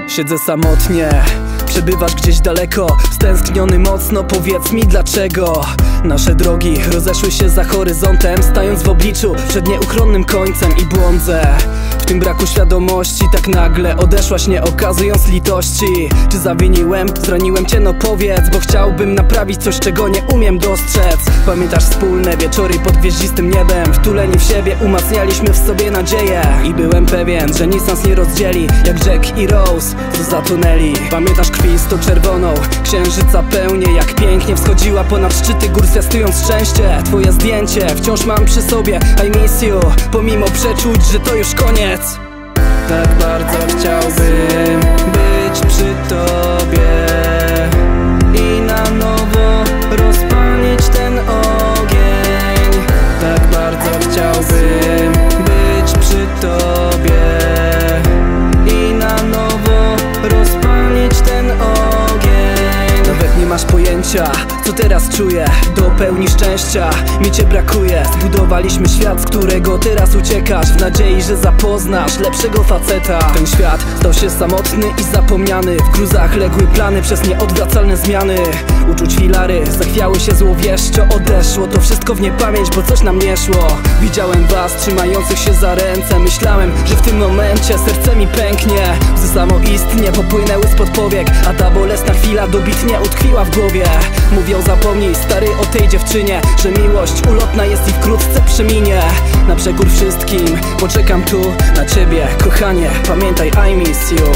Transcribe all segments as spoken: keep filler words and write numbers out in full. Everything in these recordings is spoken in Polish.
Siedzę samotnie, przebywasz gdzieś daleko, stęskniony mocno, powiedz mi dlaczego. Nasze drogi rozeszły się za horyzontem, stając w obliczu przed nieuchronnym końcem i błądzę w tym braku świadomości. Tak nagle odeszłaś, nie okazując litości. Czy zawiniłem? Zraniłem cię? No powiedz, bo chciałbym naprawić coś, czego nie umiem dostrzec. Pamiętasz wspólne wieczory pod gwieździstym niebem? Wtuleni w siebie umacnialiśmy w sobie nadzieję i byłem pewien, że nic nas nie rozdzieli, jak Jack i Rose, co zatonęli. Pamiętasz krwisto czerwoną księżyca pełnię, jak pięknie wschodziła ponad szczyty gór, zwiastując szczęście. Twoje zdjęcie wciąż mam przy sobie, I miss you, pomimo przeczuć, że to już koniec. Tak bardzo chciałbym być przy tobie i na nowo rozpalić ten ogień. Tak bardzo chciałbym być przy tobie i na nowo rozpalić ten ogień. Nawet nie masz pojęcia, co teraz czuję. Do pełni szczęścia mi cię brakuje. Zbudowaliśmy świat, z którego teraz uciekasz, w nadziei, że zapoznasz lepszego faceta. Ten świat stał się samotny i zapomniany. W gruzach legły plany przez nieodwracalne zmiany. Uczuć filary zachwiały się złowieszczo. Odeszło to wszystko w niepamięć, bo coś nam nie szło. Widziałem was trzymających się za ręce. Myślałem, że w tym momencie serce mi pęknie. Łzy samoistnie popłynęły spod powiek, a ta bolesna chwila dobitnie utkwiła w głowie. Mówią zapomnij stary o tej dziewczynie, że miłość ulotna jest i wkrótce przeminie. Na przekór wszystkim poczekam tu na ciebie, kochanie, pamiętaj, I miss you.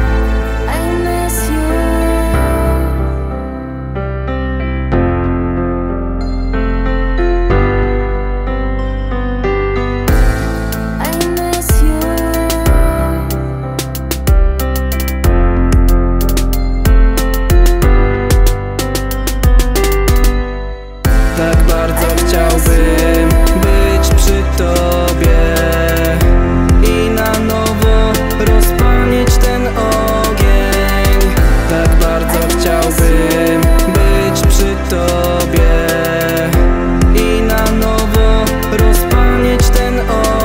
Tak bardzo chciałbym być przy tobie i na nowo rozpalić ten ogień. Tak bardzo chciałbym być przy tobie i na nowo rozpalić ten ogień.